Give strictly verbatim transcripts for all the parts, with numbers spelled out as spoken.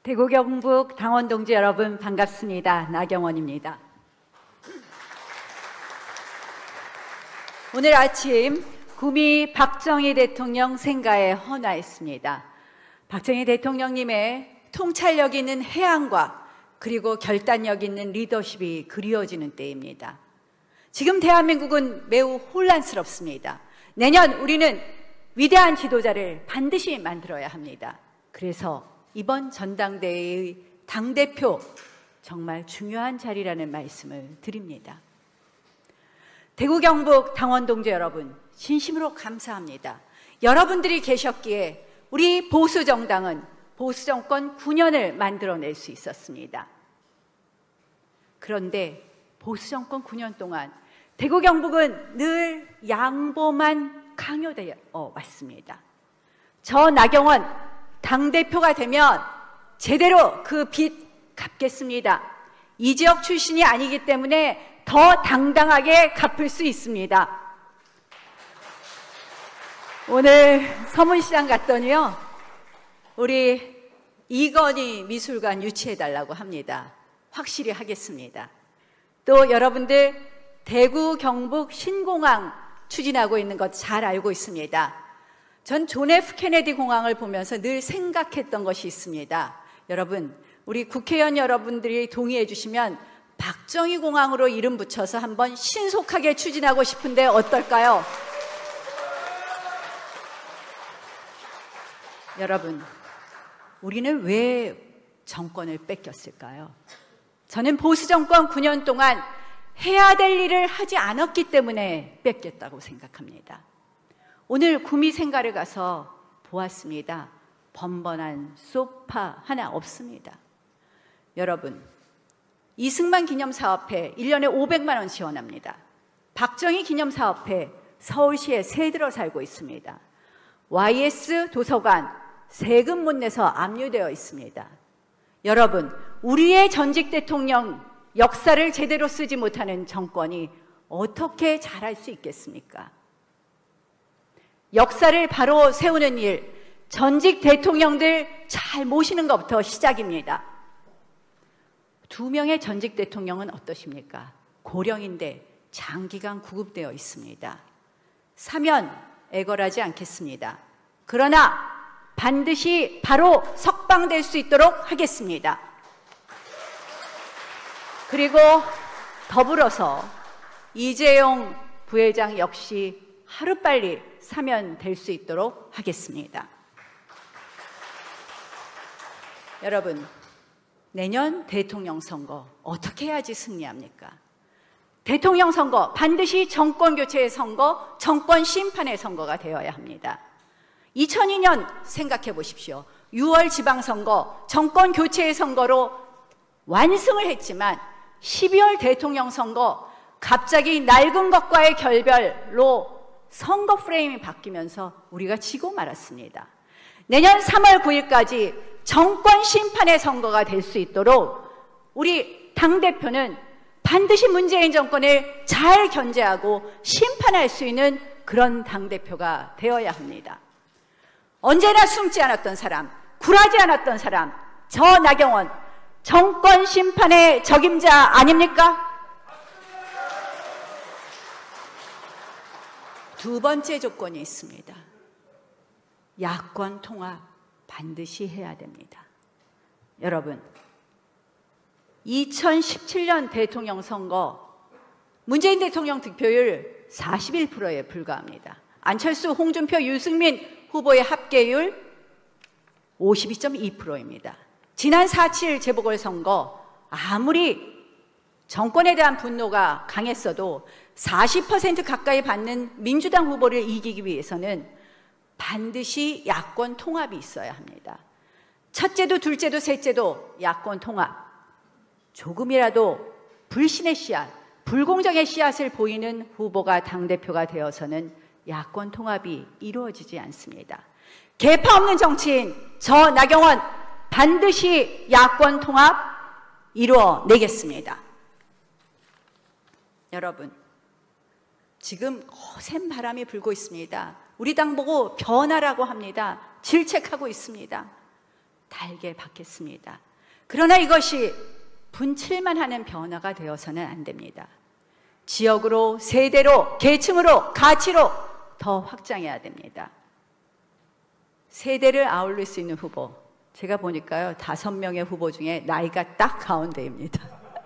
대구 경북 당원 동지 여러분 반갑습니다. 나경원입니다. 오늘 아침 구미 박정희 대통령 생가에 헌화했습니다. 박정희 대통령님의 통찰력 있는 해안과 그리고 결단력 있는 리더십이 그리워지는 때입니다. 지금 대한민국은 매우 혼란스럽습니다. 내년 우리는 위대한 지도자를 반드시 만들어야 합니다. 그래서 이번 전당대회의 당대표 정말 중요한 자리라는 말씀을 드립니다. 대구 경북 당원 동지 여러분 진심으로 감사합니다. 여러분들이 계셨기에 우리 보수정당은 보수정권 구 년을 만들어낼 수 있었습니다. 그런데 보수정권 구 년 동안 대구 경북은 늘 양보만 강요되어 왔습니다. 저 나경원 당대표가 되면 제대로 그 빚 갚겠습니다. 이 지역 출신이 아니기 때문에 더 당당하게 갚을 수 있습니다. 오늘 서문시장 갔더니요, 우리 이건희 미술관 유치해달라고 합니다. 확실히 하겠습니다. 또 여러분들 대구 경북 신공항 추진하고 있는 것 잘 알고 있습니다. 전 존 에프 케네디 공항을 보면서 늘 생각했던 것이 있습니다. 여러분, 우리 국회의원 여러분들이 동의해 주시면 박정희 공항으로 이름 붙여서 한번 신속하게 추진하고 싶은데 어떨까요? 여러분, 우리는 왜 정권을 뺏겼을까요? 저는 보수정권 구 년 동안 해야 될 일을 하지 않았기 때문에 뺏겼다고 생각합니다. 오늘 구미 생가를 가서 보았습니다. 번번한 소파 하나 없습니다. 여러분, 이승만 기념사업회 일 년에 오백만 원 지원합니다. 박정희 기념사업회 서울시에 새 들어 살고 있습니다. 와이 에스 도서관 세금 못 내서 압류되어 있습니다. 여러분, 우리의 전직 대통령 역사를 제대로 쓰지 못하는 정권이 어떻게 잘할 수 있겠습니까? 역사를 바로 세우는 일, 전직 대통령들 잘 모시는 것부터 시작입니다. 두 명의 전직 대통령은 어떠십니까? 고령인데 장기간 구급되어 있습니다. 사면 애걸하지 않겠습니다. 그러나 반드시 바로 석방될 수 있도록 하겠습니다. 그리고 더불어서 이재용 부회장 역시 하루빨리 사면될 수 있도록 하겠습니다. 여러분, 내년 대통령 선거 어떻게 해야지 승리합니까? 대통령 선거 반드시 정권 교체의 선거, 정권 심판의 선거가 되어야 합니다. 이천이 년 생각해 보십시오. 유월 지방선거 정권 교체의 선거로 완승을 했지만 십이월 대통령 선거 갑자기 낡은 것과의 결별로 선거 프레임이 바뀌면서 우리가 지고 말았습니다. 내년 삼월 구일까지 정권 심판의 선거가 될 수 있도록 우리 당대표는 반드시 문재인 정권을 잘 견제하고 심판할 수 있는 그런 당대표가 되어야 합니다. 언제나 숨지 않았던 사람, 굴하지 않았던 사람, 저 나경원 정권 심판의 적임자 아닙니까? 두 번째 조건이 있습니다. 야권 통합 반드시 해야 됩니다. 여러분, 이천십칠 년 대통령 선거 문재인 대통령 득표율 사십일 퍼센트에 불과합니다. 안철수, 홍준표, 유승민 후보의 합계율 오십이 점 이 퍼센트입니다. 지난 사 칠 재보궐선거 아무리 정권에 대한 분노가 강했어도 사십 퍼센트 가까이 받는 민주당 후보를 이기기 위해서는 반드시 야권 통합이 있어야 합니다. 첫째도 둘째도 셋째도 야권 통합. 조금이라도 불신의 씨앗, 불공정의 씨앗을 보이는 후보가 당대표가 되어서는 야권 통합이 이루어지지 않습니다. 개파 없는 정치인 저 나경원 반드시 야권 통합 이루어내겠습니다. 여러분, 지금 거센 바람이 불고 있습니다. 우리 당 보고 변화라고 합니다. 질책하고 있습니다. 달게 받겠습니다. 그러나 이것이 분칠만 하는 변화가 되어서는 안 됩니다. 지역으로, 세대로, 계층으로, 가치로 더 확장해야 됩니다. 세대를 아울릴 수 있는 후보, 제가 보니까요 다섯 명의 후보 중에 나이가 딱 가운데입니다.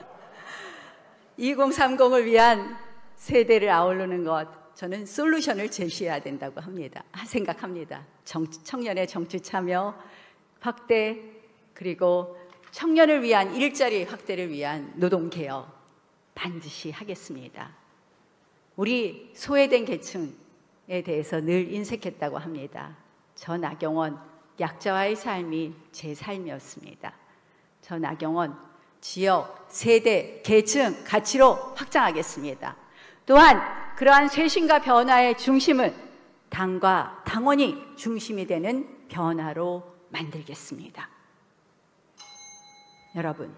이공삼공을 위한 세대를 아우르는 것, 저는 솔루션을 제시해야 된다고 합니다. 생각합니다. 정치, 청년의 정치 참여 확대, 그리고 청년을 위한 일자리 확대를 위한 노동개혁 반드시 하겠습니다. 우리 소외된 계층에 대해서 늘 인색했다고 합니다. 저 나경원, 약자와의 삶이 제 삶이었습니다. 저 나경원, 지역, 세대, 계층, 가치로 확장하겠습니다. 또한 그러한 쇄신과 변화의 중심은 당과 당원이 중심이 되는 변화로 만들겠습니다. 여러분,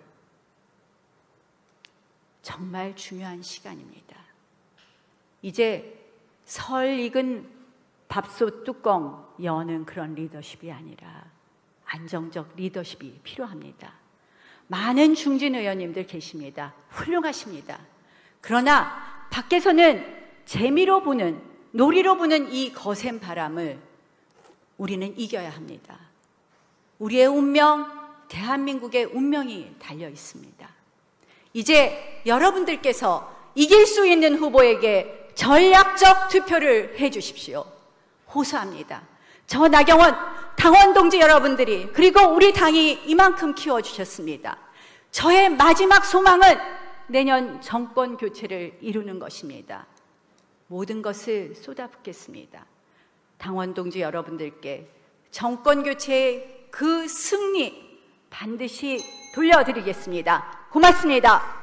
정말 중요한 시간입니다. 이제 설 익은 밥솥 뚜껑 여는 그런 리더십이 아니라 안정적 리더십이 필요합니다. 많은 중진 의원님들 계십니다. 훌륭하십니다. 그러나 밖에서는 재미로 부는, 놀이로 부는 이 거센 바람을 우리는 이겨야 합니다. 우리의 운명, 대한민국의 운명이 달려 있습니다. 이제 여러분들께서 이길 수 있는 후보에게 전략적 투표를 해 주십시오. 호소합니다. 저 나경원 당원 동지 여러분들이, 그리고 우리 당이 이만큼 키워주셨습니다. 저의 마지막 소망은 내년 정권 교체를 이루는 것입니다. 모든 것을 쏟아붓겠습니다. 당원 동지 여러분들께 정권 교체의 그 승리 반드시 돌려드리겠습니다. 고맙습니다.